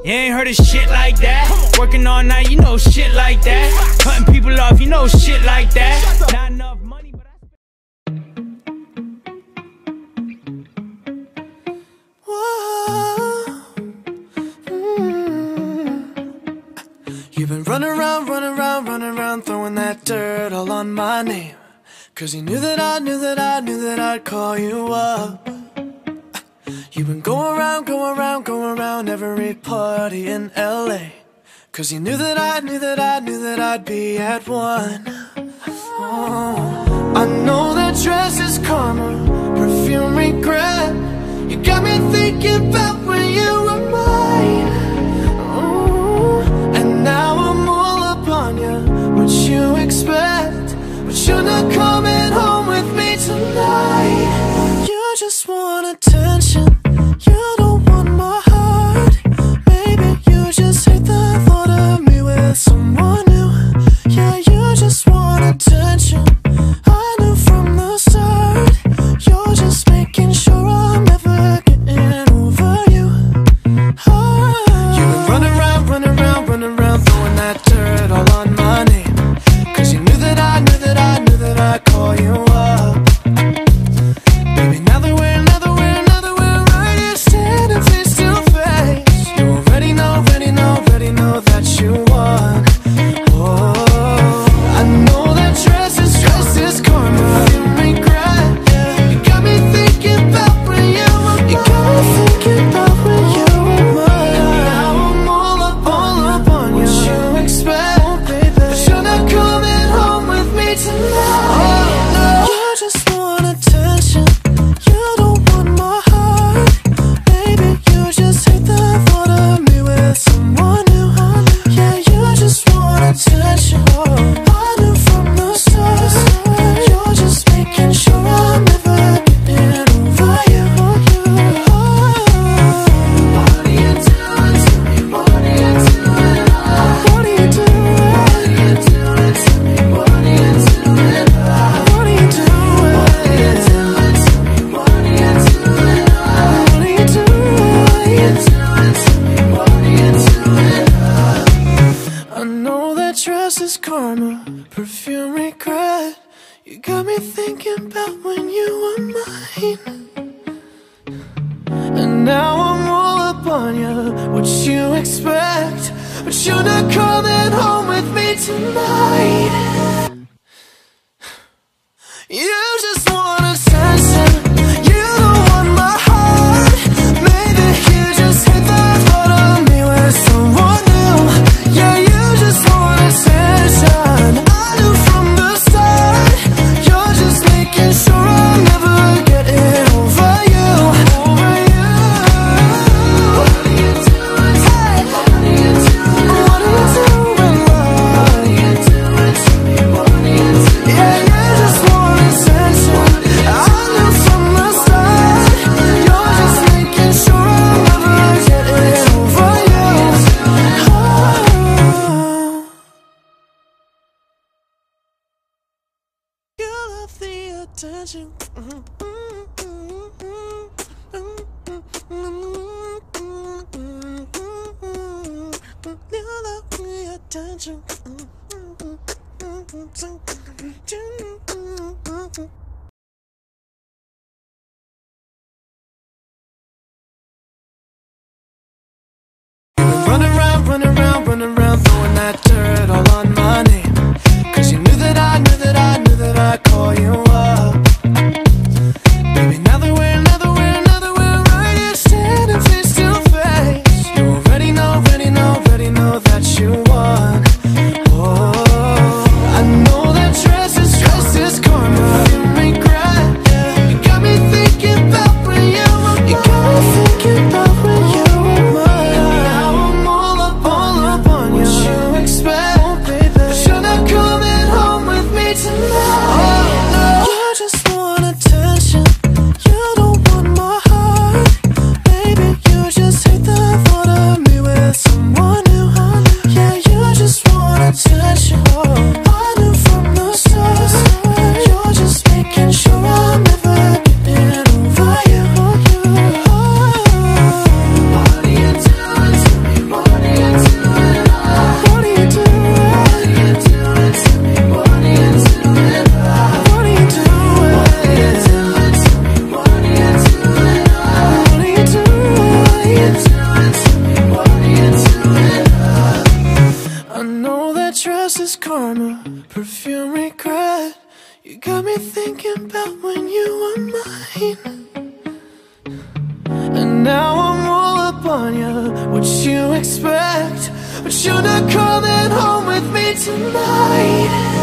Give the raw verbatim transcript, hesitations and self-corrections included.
You ain't heard of shit like that. Working all night, you know shit like that. Cutting people off, you know shit like that. Not enough money, but I mm. You've been running around, running around, running around, throwing that dirt all on my name. Cause you knew that I knew that I knew that I'd call you up. You've been going around, going around, going around every party in L A. Cause you knew that I knew that I knew that I'd be at one. Oh, I know that dress is karma, perfume regret. You got me thinking about when you were mine. Oh, and now I'm all up on you, what you expect. But you're not coming home with me tonight. You just want attention, you don't want my heart. Maybe you just hate the thought of me with someone new. Yeah, you just want attention, I knew from the start. You're just making sure I'm never getting over you. Oh. You've been running around, running around, running around, throwing that dirt all on my name. Cause you knew that I knew that I knew that I'd call you up. Baby, now that we're, now that we're, now that we're right here standing face to face, you already know, already know, already know that you won. Oh, I know that dress is, dress is karma, you regret. Yeah. You got me thinking about when you were mine. You got me thinking about when you were mine. And now I'm all up, all up on you. What you expect? Oh, baby, but you're not coming home with me tonight. Oh, no. You just want attention, you don't want my heart. Baby, you just hate the thought of me with someone new. Yeah, you just want attention, I knew from the start. You're just making sure I'm never getting over you. What are you doing to me? What are you doing? What are you doing? What are you doing to me? What are you doing? What are you doing? What are you doing to me? What are you doing? What are you doing? What are you doing to me? What are you doing? I know that dress is karma, perfume regret. You got me thinking about when you were mine. And now I'm all up on you, what you expect. But you're not coming home with me tonight. You just want attention, you don't want my heart. Maybe you just hate the thought of me with someone new. Yeah, you just want attention, I knew from the start. You're just making sure I'm never getting over you. Over you. What are you doing? Hey. What are you doing? What are you doing? What are you doing to me? What are you doing? Yeah, you just want attention, I knew from the start. You're just making sure I'm never getting over you. Oh. You love the attention. You love the attention. Running around, running around, running around, throwing that dirt all on my name. Cause you knew that I knew that I knew that I'd call you up. Baby, now that we're, now that we're, now that we're right here standing face to face, you already know, already know, already know that you won. Oh, I know that dress is, dress is karma, you regret. Yeah. You got me thinking about when you were mine. You got me thinking about when you were mine. And now I'm all up, all up on you. What you expect? Oh, baby, but you're not coming home with me tonight. Oh, no. You just want attention, you don't want my heart. Baby, you just hate the thought of me with someone new. Yeah, you just want attention, I knew from the start. You're just making sure I'm never getting over you. Oh. on you, what you expect? But you're not coming home with me tonight.